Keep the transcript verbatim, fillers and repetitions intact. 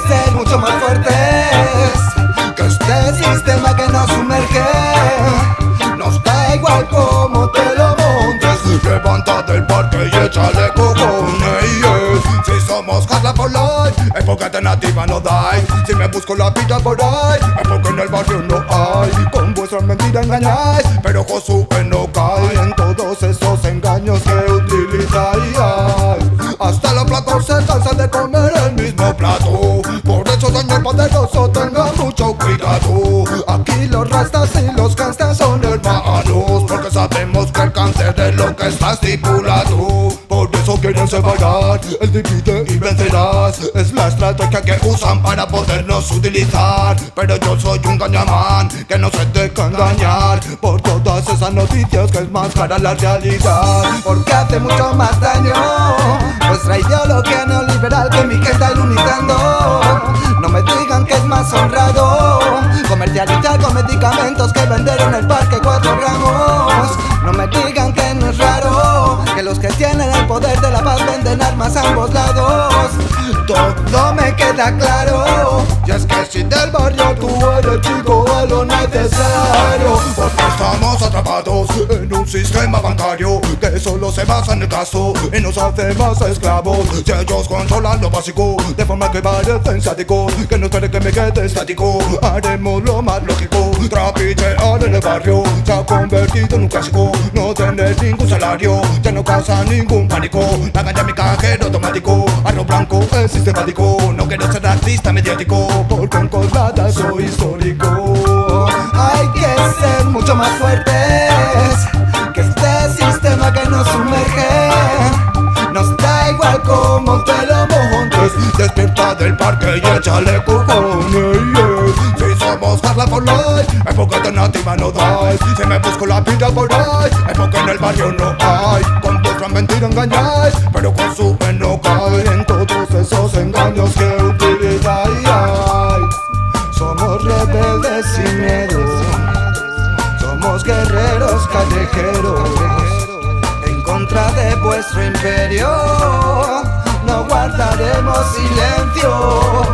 ser mucho más fuertes que este sistema que nos sumerge. Nos da igual cómo te lo montes, levanta del parque y échale cojones. Si somos Hasla for Life, es porque alternativa no dais. Si me busco la vida por ahí, es porque en el barrio no hay. Con vuestras mentiras engañáis, pero Josué no cae en todos esos engaños que utilizáis. Hasta los platos se cansan de comer el mismo plato, por eso señor poderoso tenga mucho cuidado. Aquí los rastas y los gangsters son hermanos, porque sabemos que el cáncer es lo que está estipulado. Por eso quieren separar, el divide y vencerás. Es la estrategia que usan para podernos utilizar. Pero yo soy un gañamán que no se deja engañar por todas esas noticias que es más cara la realidad. Porque hace mucho más daño vuestra ideología neoliberal que mi gente iluminando. No me digan que es más honrado comercializar con medicamentos que vender en el parque cuatro gramos. No me digan que no es raro que los que tienen el poder de la paz venden armas a ambos lados. Todo me queda claro, y es que si del barrio tú eres chico a lo necesario, porque estamos atrapados en un sistema bancario que solo se basa en el gasto y nos hace más esclavos. Si ellos controlan lo básico de forma que parecen sáticos, que no espere que me quede estático, haremos lo más lógico. Trapichear en el barrio se ha convertido en un clásico. No tener ningún salario ya no causa ningún pánico. Hagan ya mi cajero automático, arroz blanco es sistemático. No quiero ser artista mediático, porque en colada soy histórico. Hay que ser mucho más fuertes que este sistema que nos sumerge. Nos da igual cómo te lo montes, despierta del parque y échale cojones. Si somos Hasla for Life, es porque alternativa no dais. Si me busco la vida por ahí, es porque en el barrio no hay. Con vuestra mentira engañáis, pero con su no cae en todos esos engaños que utilizáis. Somos rebeldes sin miedo, somos guerreros callejeros. En contra de vuestro imperio no guardaremos silencio.